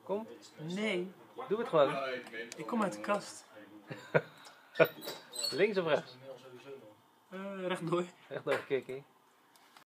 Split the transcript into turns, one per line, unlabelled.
Kom,
Nee,
doe het gewoon.
ik kom uit de kast.
Links of rechts?
Rechtdoor.
Echt nog een kikkie.